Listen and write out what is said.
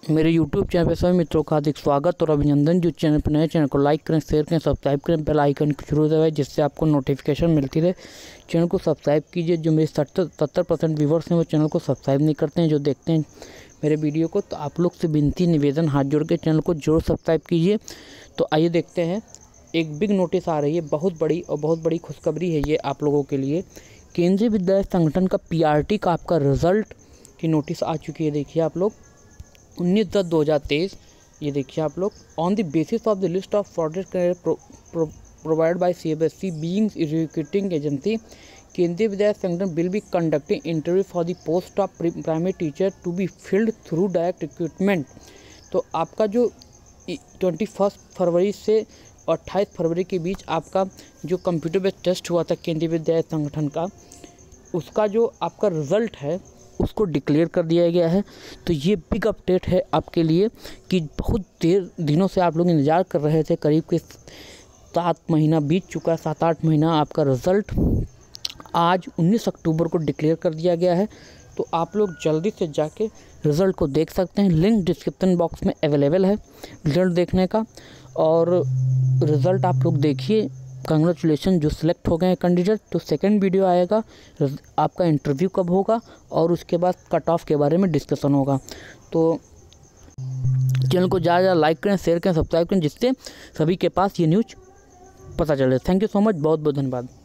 मेरे YouTube channel पे सभी मित्रों का हार्दिक स्वागत और अभिनंदन। जो चैनल पर नए, चैनल को लाइक करें, शेयर करें, सब्सक्राइब करें, बेल आइकन को जरूर दबाएं जिससे आपको नोटिफिकेशन मिलती रहे। चैनल को सब्सक्राइब कीजिए। जो मेरे 70% व्यूवर्स हैं वो चैनल को सब्सक्राइब नहीं करते हैं, जो देखते हैं मेरे वीडियो को, तो आप लोग से विनती निवेदन हाथ जोड़ के चैनल को जरूर सब्सक्राइब कीजिए। तो आइए देखते हैं, एक बिग नोटिस आ रही है, बहुत बड़ी खुशखबरी है ये आप लोगों के लिए। केंद्रीय विद्यालय संगठन का PRT का आपका रिजल्ट की नोटिस आ चुकी है। देखिए आप लोग 19/10/2023, ये देखिए आप लोग, on the basis of the list of shortage provide by CBSE being educating agency, Kendriya Vidyalaya Sangathan will be conducting interview for the post of primary teacher to be filled through direct recruitment. तो आपका जो 21 फरवरी से 28 फरवरी के बीच आपका जो कंप्यूटर बेस्ड टेस्ट हुआ था केंद्रीय विद्यालय संगठन का, उसका जो आपका रिज़ल्ट है उसको डिक्लेयर कर दिया गया है। तो ये बिग अपडेट है आपके लिए कि बहुत देर दिनों से आप लोग इंतज़ार कर रहे थे, करीब के 7 महीना बीत चुका है, 7-8 महीना। आपका रिज़ल्ट आज 19 अक्टूबर को डिक्लेयर कर दिया गया है। तो आप लोग जल्दी से जाके रिज़ल्ट को देख सकते हैं। लिंक डिस्क्रिप्शन बॉक्स में अवेलेबल है रिज़ल्ट देखने का, और रिज़ल्ट आप लोग देखिए। कंग्रेचुलेसन जो सिलेक्ट हो गए हैं कैंडिडेट। तो सेकंड वीडियो आएगा, आपका इंटरव्यू कब होगा और उसके बाद कट ऑफ के बारे में डिस्कशन होगा। तो चैनल को ज़्यादा लाइक करें, शेयर करें, सब्सक्राइब करें, जिससे सभी के पास ये न्यूज़ पता चले। थैंक यू सो मच, बहुत बहुत धन्यवाद।